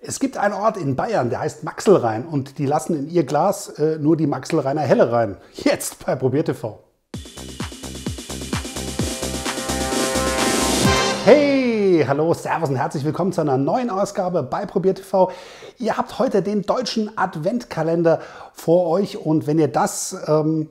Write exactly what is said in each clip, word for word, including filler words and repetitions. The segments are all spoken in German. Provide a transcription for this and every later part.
Es gibt einen Ort in Bayern, der heißt Maxelrhein und die lassen in ihr Glas äh, nur die Maxelrheiner Helle rein. Jetzt bei ProbierTV. Hey, hallo, servus und herzlich willkommen zu einer neuen Ausgabe bei ProbierTV. Ihr habt heute den deutschen Adventkalender vor euch und wenn ihr das... Ähm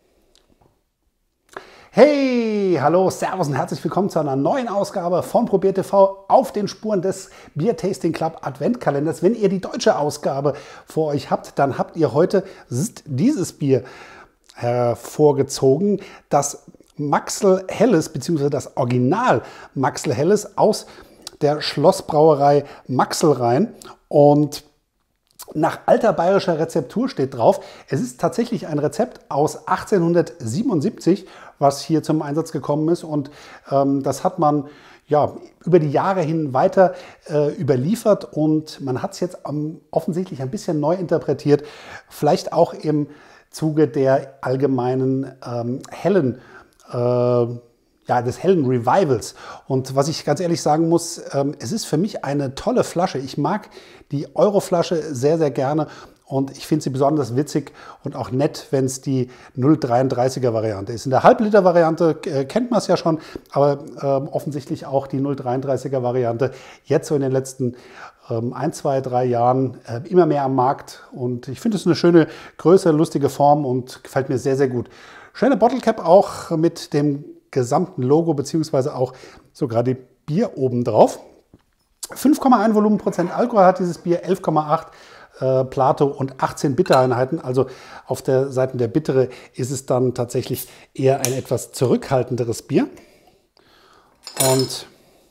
Hey, hallo, servus und herzlich willkommen zu einer neuen Ausgabe von ProbierTV auf den Spuren des Beer Tasting Club Adventkalenders. Wenn ihr die deutsche Ausgabe vor euch habt, dann habt ihr heute dieses Bier hervorgezogen, das Maxel Helles bzw. das Original Maxel Helles aus der Schlossbrauerei Maxelrhein. Und nach alter bayerischer Rezeptur steht drauf, es ist tatsächlich ein Rezept aus achtzehnhundertsiebenundsiebzig, was hier zum Einsatz gekommen ist. Und ähm, das hat man ja, über die Jahre hin weiter äh, überliefert und man hat es jetzt ähm, offensichtlich ein bisschen neu interpretiert, vielleicht auch im Zuge der allgemeinen ähm, hellen äh, Ja, des hellen Revivals. Und was ich ganz ehrlich sagen muss, ähm, es ist für mich eine tolle Flasche. Ich mag die Euro-Flasche sehr, sehr gerne und ich finde sie besonders witzig und auch nett, wenn es die null Komma dreiunddreißiger Variante ist. In der Halbliter-Variante äh, kennt man es ja schon, aber ähm, offensichtlich auch die null Komma dreiunddreißiger Variante jetzt so in den letzten ähm, ein, zwei, drei Jahren äh, immer mehr am Markt. Und ich finde es eine schöne Größe, lustige Form und gefällt mir sehr, sehr gut. Schöne Bottle Cap auch mit dem gesamten Logo beziehungsweise auch sogar die Bier oben drauf. fünf Komma eins Volumenprozent Alkohol hat dieses Bier, elf Komma acht äh, Plato und achtzehn Bittereinheiten. Also auf der Seite der Bittere ist es dann tatsächlich eher ein etwas zurückhaltenderes Bier. Und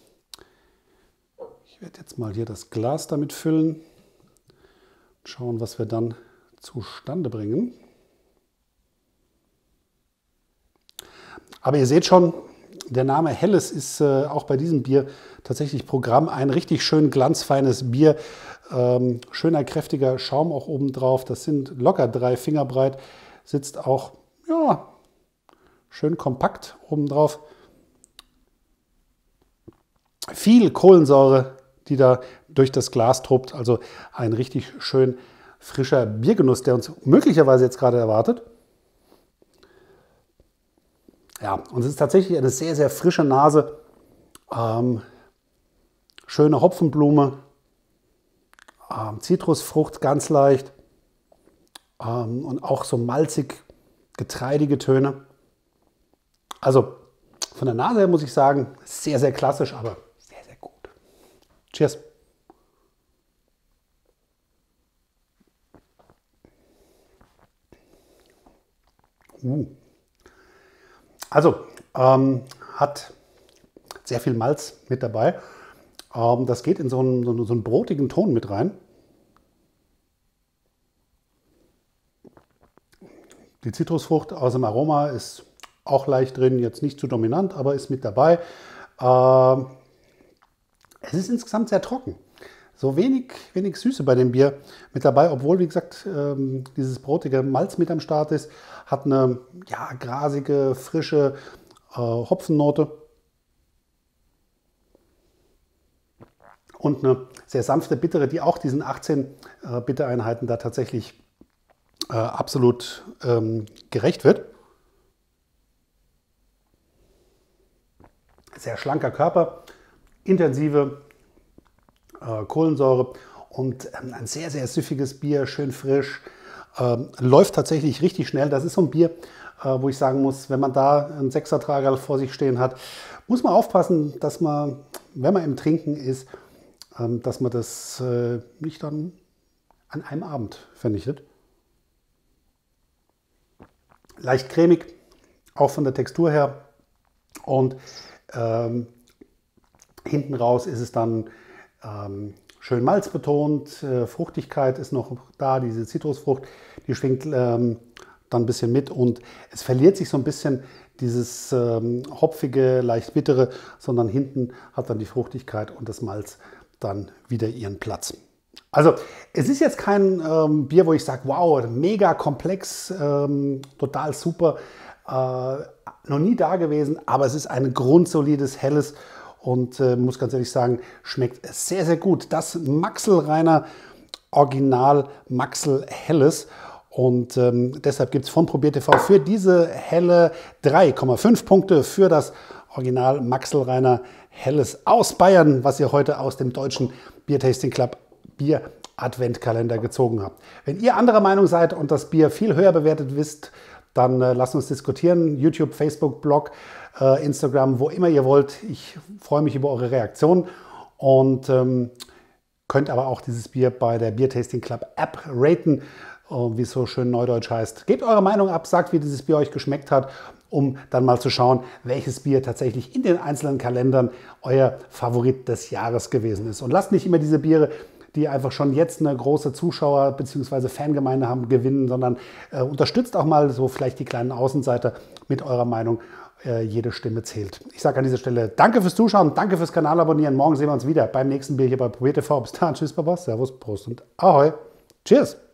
ich werde jetzt mal hier das Glas damit füllen. Schauen, was wir dann zustande bringen. Aber ihr seht schon, der Name Helles ist äh, auch bei diesem Bier tatsächlich Programm. Ein richtig schön glanzfeines Bier, ähm, schöner kräftiger Schaum auch oben drauf. Das sind locker drei Finger breit, sitzt auch ja, schön kompakt oben drauf. Viel Kohlensäure, die da durch das Glas tobt. Also ein richtig schön frischer Biergenuss, der uns möglicherweise jetzt gerade erwartet. Ja, und es ist tatsächlich eine sehr, sehr frische Nase. Ähm, schöne Hopfenblume, ähm, Zitrusfrucht ganz leicht ähm, und auch so malzig getreidige Töne. Also von der Nase her muss ich sagen, sehr, sehr klassisch, aber sehr, sehr gut. Cheers! Uh. Also, ähm, hat sehr viel Malz mit dabei. Ähm, das geht in so einen, so, einen, so einen brotigen Ton mit rein. Die Zitrusfrucht aus dem Aroma ist auch leicht drin, jetzt nicht zu dominant, aber ist mit dabei. Ähm, es ist insgesamt sehr trocken. So wenig, wenig Süße bei dem Bier mit dabei, obwohl, wie gesagt, ähm, dieses brotige Malz mit am Start ist. Hat eine ja, grasige, frische äh, Hopfennote und eine sehr sanfte Bittere, die auch diesen achtzehn äh, Bittereinheiten da tatsächlich äh, absolut ähm, gerecht wird. Sehr schlanker Körper, intensive äh, Kohlensäure und ähm, ein sehr, sehr süffiges Bier, schön frisch. Ähm, läuft tatsächlich richtig schnell. Das ist so ein Bier, äh, wo ich sagen muss, wenn man da einen Sechser-Trager vor sich stehen hat, muss man aufpassen, dass man, wenn man im Trinken ist, ähm, dass man das äh, nicht dann an einem Abend vernichtet. Leicht cremig, auch von der Textur her. Und ähm, hinten raus ist es dann ähm, schön malzbetont, äh, Fruchtigkeit ist noch da, diese Zitrusfrucht, die schwingt ähm, dann ein bisschen mit und es verliert sich so ein bisschen dieses ähm, hopfige, leicht bittere, sondern hinten hat dann die Fruchtigkeit und das Malz dann wieder ihren Platz. Also es ist jetzt kein ähm, Bier, wo ich sage, wow, mega komplex, ähm, total super, äh, noch nie da gewesen, aber es ist ein grundsolides, helles und äh, muss ganz ehrlich sagen, schmeckt sehr, sehr gut. Das Maxl-Reiner Original Maxl Helles. Und ähm, deshalb gibt es von ProbierTV für diese Helle drei Komma fünf Punkte für das Original Maxl-Reiner Helles aus Bayern, was ihr heute aus dem deutschen Biertasting Club Bier Adventkalender gezogen habt. Wenn ihr anderer Meinung seid und das Bier viel höher bewertet wisst, dann äh, lasst uns diskutieren. YouTube, Facebook, Blog, äh, Instagram, wo immer ihr wollt. Ich freue mich über eure Reaktionen und ähm, könnt aber auch dieses Bier bei der Biertasting Club App raten, äh, wie es so schön neudeutsch heißt. Gebt eure Meinung ab, sagt, wie dieses Bier euch geschmeckt hat, um dann mal zu schauen, welches Bier tatsächlich in den einzelnen Kalendern euer Favorit des Jahres gewesen ist. Und lasst nicht immer diese Biere, die einfach schon jetzt eine große Zuschauer- bzw. Fangemeinde haben, gewinnen, sondern äh, unterstützt auch mal so vielleicht die kleinen Außenseiter mit eurer Meinung. Äh, jede Stimme zählt. Ich sage an dieser Stelle danke fürs Zuschauen, danke fürs Kanal abonnieren. Morgen sehen wir uns wieder beim nächsten Bier hier bei ProbierTV. Bis dann, tschüss, Baba, Servus, Prost und Ahoi. Cheers!